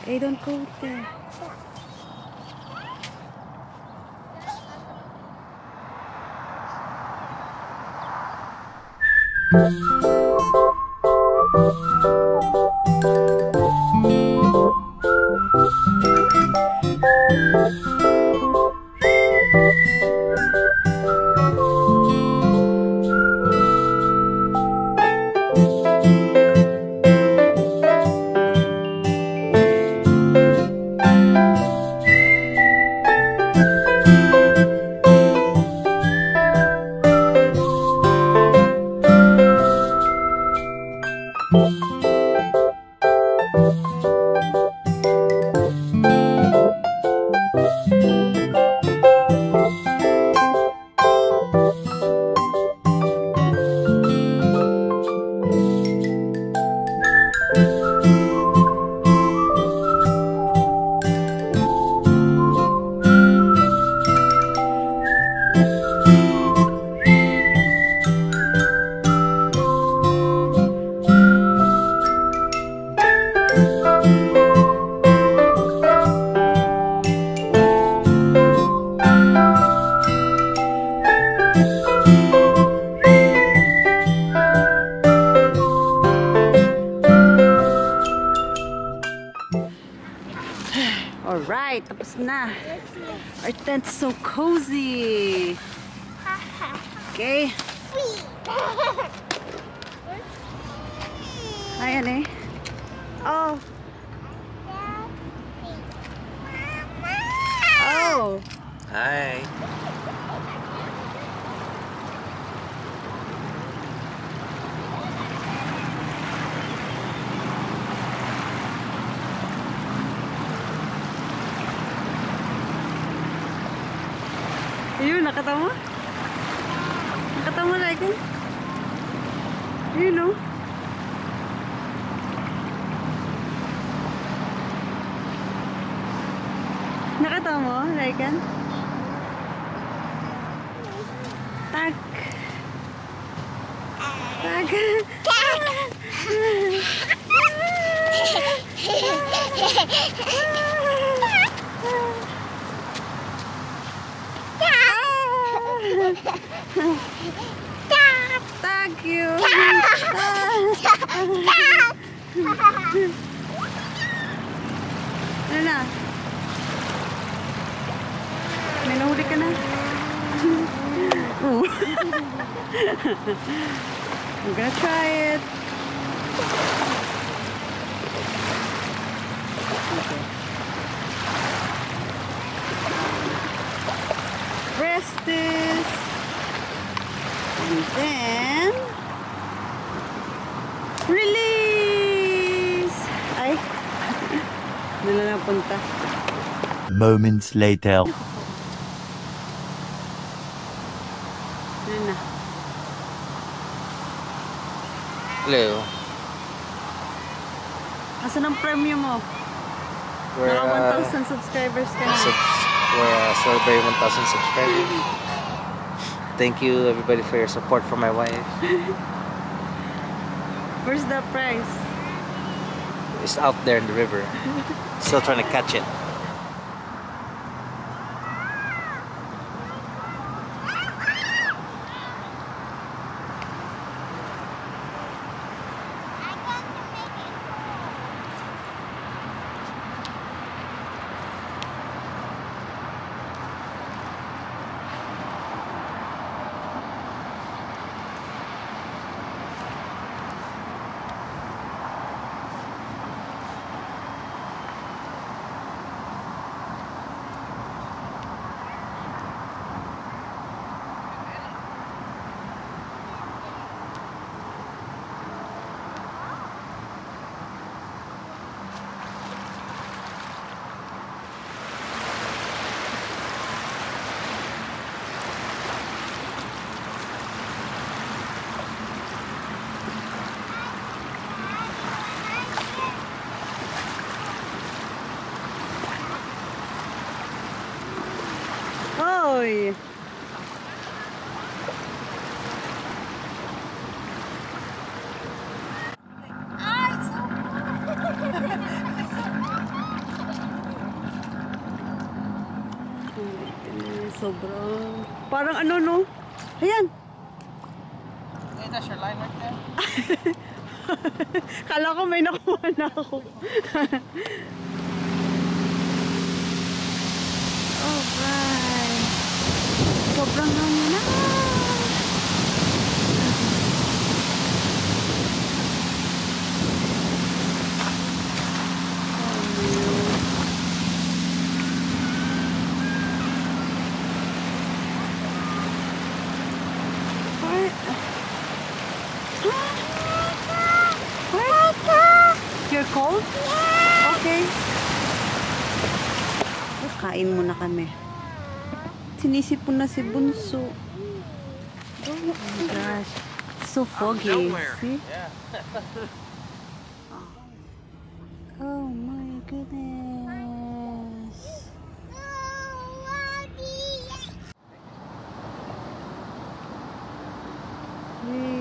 Hey, don't go there. Alright, tapos na. Our tent's so cozy. Okay. Ayan eh. Oh. Oh. Hi. Ayun, nakatama? Nakatama like it? Ayun o. Nakatama? Like it? Tag. Tag. Thank you. Ano na? May nahuli ka na? I'm gonna try it. Okay. Press this. And then release. Ay. Doon na napunta. Moments later. Doon na. Hello. Asan ang premium mo? We're Naka 1,000 subscribers ka na. we're celebrating 1,000 subscribers. Thank you everybody for your support for my wife. Where's the prize? It's out there in the river. Still trying to catch it. Oy! sobrang... Parang ano, no? Ayan! Hey, that's your line right there? Kala ko may nakuha na ako. Alright. Sobrang hangin na. You're cold? Yeah. Okay. Tapos kain muna kami. Sinisipon na si Bunso. Oh my gosh. So foggy. See? Yeah. Oh my goodness. Hey.